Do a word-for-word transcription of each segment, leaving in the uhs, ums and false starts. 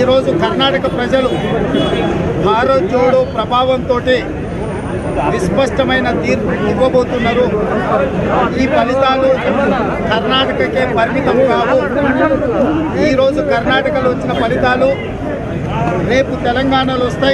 ఈరోజు కర్ణాటక ప్రజలు భారత్ జోడో ప్రభావంతో విస్పష్టమైన తీర్పు ఇవ్వబోతున్నారు. ఈ ఫలితాలు కర్ణాటకకే పరిమితం కావు. ఈరోజు కర్ణాటకలో వచ్చిన ఫలితాలు రేపు తెలంగాణలో వస్తాయి.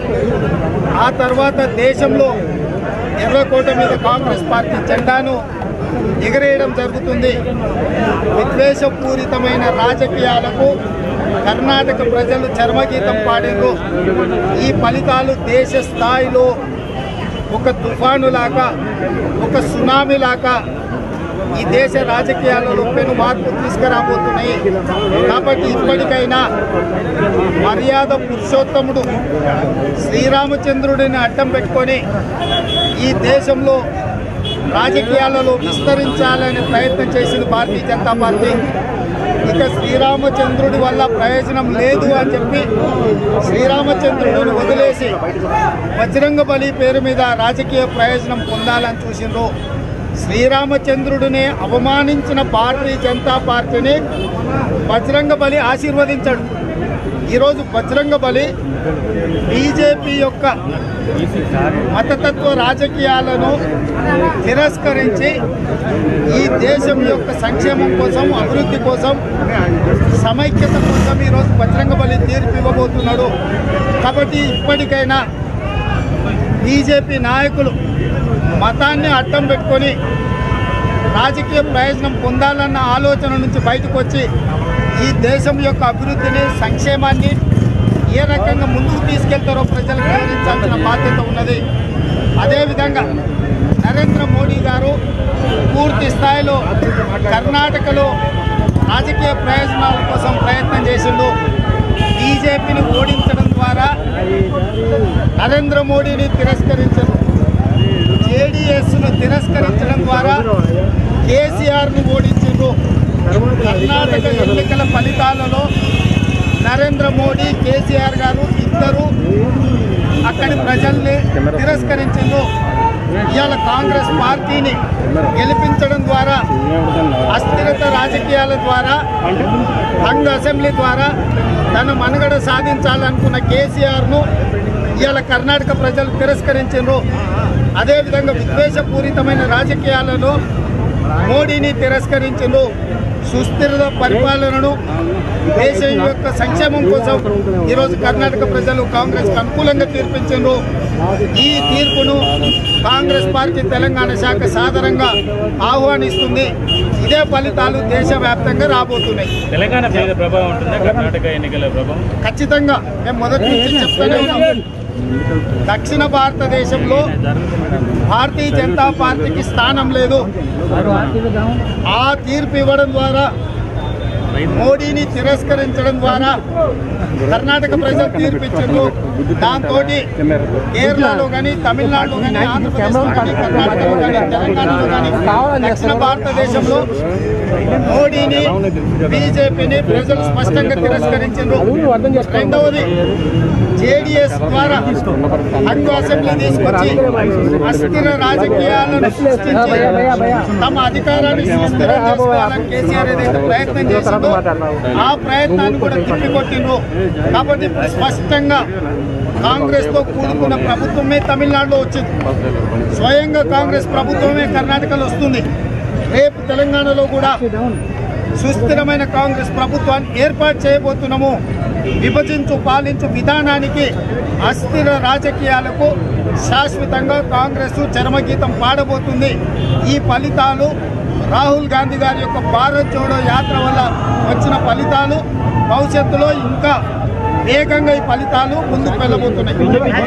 ఆ తర్వాత దేశంలో ఎర్రకోట మీద కాంగ్రెస్ పార్టీ జెండాను ఎగరేయడం జరుగుతుంది. విద్వేషపూరితమైన రాజకీయాలకు కర్ణాటక ప్రజలు చర్మగీతం పాడారు. ఈ ఫలితాలు దేశ స్థాయిలో ఒక తుఫానులాగా, ఒక సునామీలాగా ఈ దేశ రాజకీయాలలో పెను మార్పు తీసుకురాబోతున్నాయి. కాబట్టి ఇప్పటికైనా మర్యాద పురుషోత్తముడు శ్రీరామచంద్రుడిని అడ్డం పెట్టుకొని ఈ దేశంలో రాజకీయాలలో విస్తరించాలనే ప్రయత్నం చేసింది భారతీయ జనతా పార్టీ. ఇక శ్రీరామచంద్రుడి వల్ల ప్రయోజనం లేదు అని చెప్పి శ్రీరామచంద్రుడిని వదిలేసి బజరంగ బలి పేరు మీద రాజకీయ ప్రయోజనం పొందాలని చూసిండ్రు. శ్రీరామచంద్రుడిని అవమానించిన భారతీయ జనతా పార్టీని బజరంగ బలి ఆశీర్వదించాడు. ఈరోజు బజరంగ బలి బీజేపీ యొక్క మతతత్వ రాజకీయాలను తిరస్కరించి ఈ దేశం యొక్క సంక్షేమం కోసం, అభివృద్ధి కోసం, సమైక్యత కోసం ఈరోజు బజరంగ బలి తీర్పు ఇవ్వబోతున్నాడు. కాబట్టి ఇప్పటికైనా బీజేపీ నాయకులు మతాన్ని అడ్డం పెట్టుకొని రాజకీయ ప్రయోజనం పొందాలన్న ఆలోచన నుంచి బయటకు వచ్చి ఈ దేశం యొక్క అభివృద్ధిని, సంక్షేమాన్ని ఏ రకంగా ముందుకు తీసుకెళ్తారో ప్రజలకు వివరించాల్సిన బాధ్యత ఉన్నది. అదేవిధంగా నరేంద్ర మోడీ గారు పూర్తి స్థాయిలో కర్ణాటకలో రాజకీయ ప్రయోజనాల కోసం ప్రయత్నం చేసిండు. బీజేపీని ఓడించడం ద్వారా నరేంద్ర మోడీని తిరస్కరించారు. జేడీఎస్ను తిరస్కరించడం ద్వారా కేసీఆర్ను ఓడించారు. కర్ణాటక ఎన్నికల ఫలితాలలో నరేంద్ర మోడీ, కేసీఆర్ గారు ఇద్దరు అక్కడి ప్రజల్ని తిరస్కరించారు. ఇవాళ కాంగ్రెస్ పార్టీని గెలిపించడం ద్వారా, అస్థిరత రాజకీయాల ద్వారా, హంగ్ అసెంబ్లీ ద్వారా తన మనుగడ సాధించాలనుకున్న కేసీఆర్ను ఇవాళ కర్ణాటక ప్రజలు తిరస్కరించారు. అదేవిధంగా విద్వేషపూరితమైన రాజకీయాలను మోడీని తిరస్కరించారు. సుస్థిర పరిపాలనను, దేశం యొక్క సంక్షేమం కోసం ఈరోజు కర్ణాటక ప్రజలు కాంగ్రెస్కు అనుకూలంగా తీర్పించారు. ఈ తీర్పును కాంగ్రెస్ పార్టీ తెలంగాణ శాఖ సాధారణంగా ఆహ్వానిస్తుంది. ఇదే ఫలితాలు దేశవ్యాప్తంగా రాబోతున్నాయి. తెలంగాణ ప్రభావం ఉంటుందా కర్ణాటక ఎన్నికల ప్రభావం? ఖచ్చితంగా మేము మొదటి నుంచి చెప్తూనే ఉన్నాం. దక్షిణ భారతదేశంలో భారతీయ జనతా పార్టీకి స్థానం లేదు. ఆ తీర్పు ఇవ్వడం ద్వారా, మోడీని తిరస్కరించడం ద్వారా కర్ణాటక ప్రజలు తీర్పిచ్చారు. దాంతో కేరళలో కానీ, తమిళనాడులో కానీ, ఆంధ్రప్రదేశ్లో కానీ, కర్ణాటకలో కానీ, తెలంగాణలో కానీ దక్షిణ భారతదేశంలో మోడీని, బీజేపీని ప్రజలు స్పష్టంగా తిరస్కరించారు. రెండవది, జేడీఎస్ ద్వారా హంగు అసెంబ్లీ తీసుకొచ్చి అస్థిర రాజకీయాలను సృష్టించి తమ అధికారాన్ని సుస్థిరం చేసుకోవాలని కేసీఆర్ ఏదైతే ప్రయత్నం చేసిందో ఆ ప్రయత్నాన్ని కూడా తిప్పికొట్టిండ్రు. కాబట్టి స్పష్టంగా కాంగ్రెస్ తో కూడుకున్న ప్రభుత్వమే తమిళనాడులో వచ్చింది. స్వయంగా కాంగ్రెస్ ప్రభుత్వమే కర్ణాటకలో వస్తుంది. రేపు తెలంగాణలో కూడా సుస్థిరమైన కాంగ్రెస్ ప్రభుత్వాన్ని ఏర్పాటు చేయబోతున్నాము. విభజించు పాలించు విధానానికి, అస్థిర రాజకీయాలకు శాశ్వతంగా కాంగ్రెస్ చరమగీతం పాడబోతుంది. ఈ ఫలితాలు రాహుల్ గాంధీ గారి యొక్క భారత్ జోడో యాత్ర వల్ల వచ్చిన ఫలితాలు భవిష్యత్తులో ఇంకా వేగంగా ఈ ఫలితాలు ముందుకు వెళ్ళబోతున్నాయి.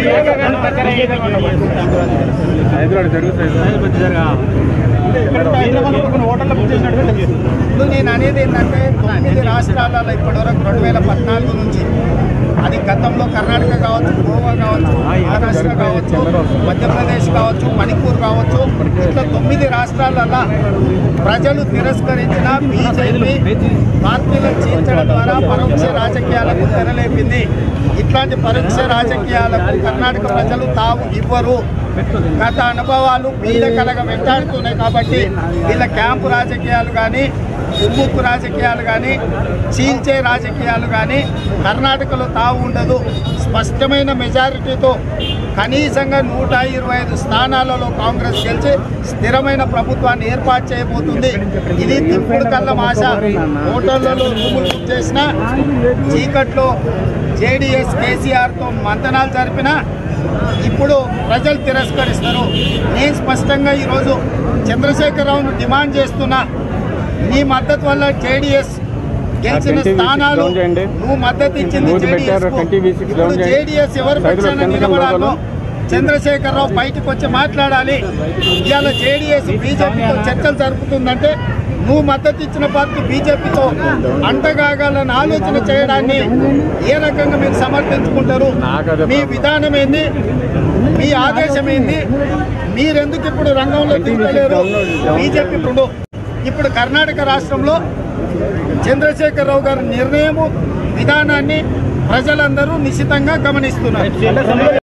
నేను అనేది ఏంటంటే తొమ్మిది రాష్ట్రాలలో ఇప్పటివరకు రెండు వేల పద్నాలుగు నుంచి, అది గతంలో కర్ణాటక కావచ్చు, గోవా కావచ్చు, మహారాష్ట్ర కావచ్చు, మధ్యప్రదేశ్ కావచ్చు, మణిపూర్ కావచ్చు, ఇట్లా తొమ్మిది రాష్ట్రాలలో ప్రజలు తిరస్కరించిన బీజేపీ పార్టీలను చీల్చడం ద్వారా పరోక్ష రాజకీయాలకు తెరలేపింది. ఇట్లాంటి పరోక్ష రాజకీయాలకు కర్ణాటక ప్రజలు తావు ఇవ్వరు. గత అనుభవాలు పీడ కలగ వెంటాడుతున్నాయి. కాబట్టి వీళ్ళ క్యాంపు రాజకీయాలు కానీ, ఉమ్ముక్కు రాజకీయాలు కానీ చీల్చే రాజకీయాలు కానీ కర్ణాటకలో తావు ఉండదు. స్పష్టమైన మెజారిటీతో కనీసంగా నూట ఇరవై ఐదు స్థానాలలో కాంగ్రెస్ గెలిచి స్థిరమైన ప్రభుత్వాన్ని ఏర్పాటు చేయబోతుంది. ఇది తిప్పుడు కళ్ళం ఆశ. హోటళ్లలో రూములు బుక్ చేసిన చీకట్లో జేడీఎస్ కేసీఆర్తో మంతనాలు జరిపినా ఇప్పుడు ప్రజలు తిరస్కరిస్తారు. నేను స్పష్టంగా ఈరోజు చంద్రశేఖరరావును డిమాండ్ చేస్తున్నా, నీ మద్దతు వల్ల జేడీఎస్ గెలిచిన స్థానాలు నువ్వు మద్దతు ఇచ్చింది జేడీఎస్. ఇప్పుడు జేడీఎస్ ఎవరు పక్షాన నిలబడాలో చంద్రశేఖరరావు బయటకు వచ్చి మాట్లాడాలి. ఇవాళ జేడీఎస్ బీజేపీతో చర్చలు జరుపుతుందంటే నువ్వు మద్దతు ఇచ్చిన పార్టీ బీజేపీతో అంటగాగాలని ఆలోచన చేయడాన్ని ఏ రకంగా మీరు సమర్థించుకుంటారు? మీ విధానం ఏంది? మీ ఆదేశం ఏంది? మీరెందుకు ఇప్పుడు రంగంలో దిగుతలేరు? బీజేపీ ఇప్పుడు ఇప్పుడు కర్ణాటక రాష్ట్రంలో చంద్రశేఖరరావు గారి నిర్ణయము విధానాన్ని ప్రజలందరూ నిశితంగా గమనిస్తున్నారు.